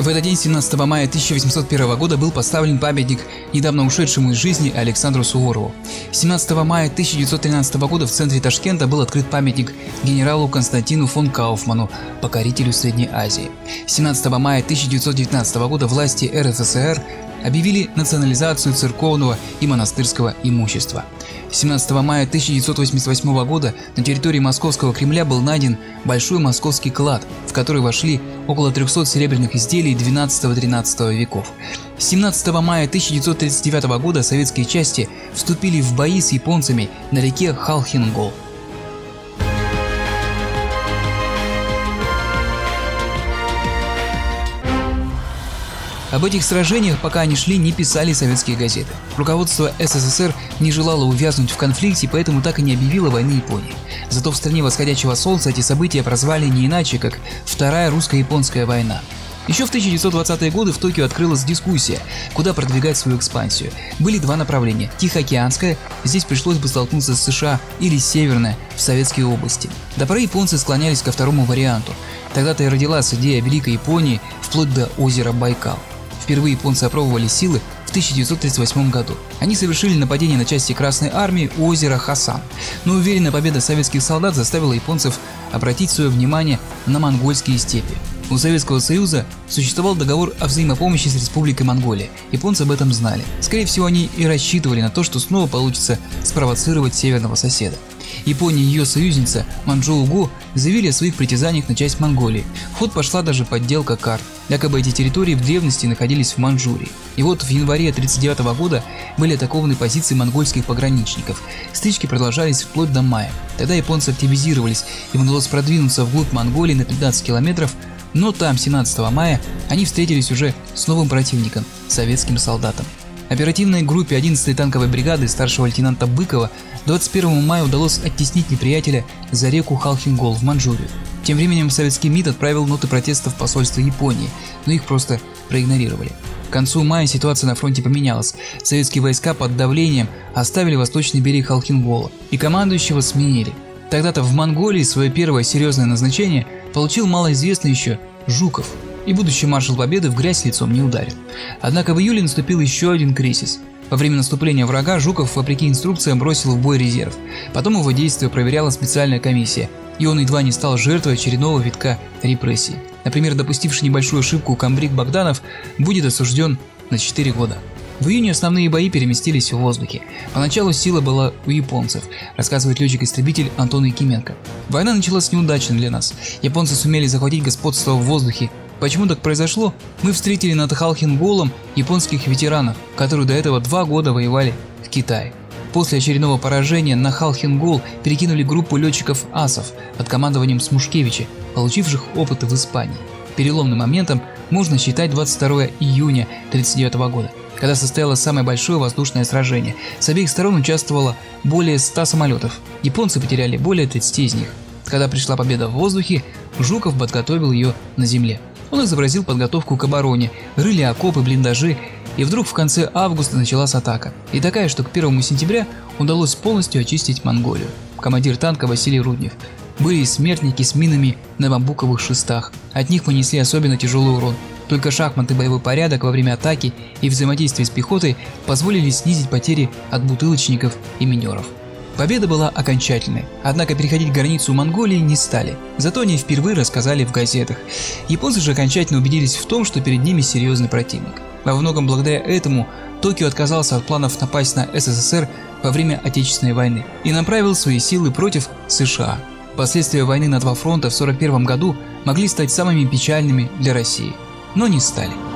этот день, 17 мая 1801 года, был поставлен памятник недавно ушедшему из жизни Александру Суворову. 17 мая 1913 года в центре Ташкента был открыт памятник генералу Константину фон Кауфману, покорителю Средней Азии. 17 мая 1919 года власти РСФСР объявили национализацию церковного и монастырского имущества. 17 мая 1988 года на территории Московского Кремля был найден Большой Московский клад, в который вошли около 300 серебряных изделий XII-XIII веков. 17 мая 1939 года советские части вступили в бои с японцами на реке Халхин-Гол. Об этих сражениях, пока они шли, не писали советские газеты. Руководство СССР не желало увязнуть в конфликте, поэтому так и не объявило войны Японии. Зато в стране восходящего солнца эти события прозвали не иначе, как Вторая русско-японская война. Еще в 1920-е годы в Токио открылась дискуссия, куда продвигать свою экспансию. Были два направления – Тихоокеанское, здесь пришлось бы столкнуться с США, или Северное, в Советской области. До поры японцы склонялись ко второму варианту. Тогда-то и родилась идея Великой Японии вплоть до озера Байкал. Впервые японцы опробовали силы в 1938 году. Они совершили нападение на части Красной Армии у озера Хасан, но уверенная победа советских солдат заставила японцев обратить свое внимание на монгольские степи. У Советского Союза существовал договор о взаимопомощи с Республикой Монголия. Японцы об этом знали. Скорее всего, они и рассчитывали на то, что снова получится спровоцировать северного соседа. Япония и ее союзница Манчжоу-Го заявили о своих притязаниях на часть Монголии. В ход пошла даже подделка карт. Якобы эти территории в древности находились в Манчжурии. И вот в январе 1939 года были атакованы позиции монгольских пограничников. Стычки продолжались вплоть до мая. Тогда японцы активизировались, им удалось продвинуться вглубь Монголии на 15 километров, но там 17 мая они встретились уже с новым противником – советским солдатом. Оперативной группе 11-й танковой бригады старшего лейтенанта Быкова 21 мая удалось оттеснить неприятеля за реку Халхин-Гол в Манчжурию. Тем временем советский МИД отправил ноты протеста в посольство Японии, но их просто проигнорировали. К концу мая ситуация на фронте поменялась. Советские войска под давлением оставили восточный берег Халхин-Гола и командующего сменили. Тогда-то в Монголии свое первое серьезное назначение получил малоизвестный еще Жуков, и будущий маршал Победы в грязь лицом не ударил. Однако в июле наступил еще один кризис. Во время наступления врага Жуков, вопреки инструкциям, бросил в бой резерв. Потом его действия проверяла специальная комиссия, и он едва не стал жертвой очередного витка репрессий. Например, допустивший небольшую ошибку комбриг Богданов будет осужден на 4 года. В июне основные бои переместились в воздухе. Поначалу сила была у японцев, рассказывает летчик-истребитель Антон Якименко. Война началась неудачно для нас. Японцы сумели захватить господство в воздухе. Почему так произошло? Мы встретили над Халхин-Голом японских ветеранов, которые до этого 2 года воевали в Китае. После очередного поражения на Халхин-Гол перекинули группу летчиков-асов под командованием Смушкевича, получивших опыт в Испании. Переломным моментом можно считать 22 июня 1939 года, когда состоялось самое большое воздушное сражение. С обеих сторон участвовало более 100 самолетов. Японцы потеряли более 30 из них. Когда пришла победа в воздухе, Жуков подготовил ее на земле. Он изобразил подготовку к обороне, рыли окопы, блиндажи, и вдруг в конце августа началась атака. И такая, что к 1 сентября удалось полностью очистить Монголию. Командир танка Василий Руднев. Были и смертники с минами на бамбуковых шестах. От них мы несли особенно тяжелый урон. Только шахматный боевой порядок во время атаки и взаимодействие с пехотой позволили снизить потери от бутылочников и минеров. Победа была окончательной, однако переходить границу Монголии не стали, зато они впервые рассказали в газетах. Японцы же окончательно убедились в том, что перед ними серьезный противник. Во многом благодаря этому Токио отказался от планов напасть на СССР во время Отечественной войны и направил свои силы против США. Последствия войны на 2 фронта в 1941 году могли стать самыми печальными для России, но не стали.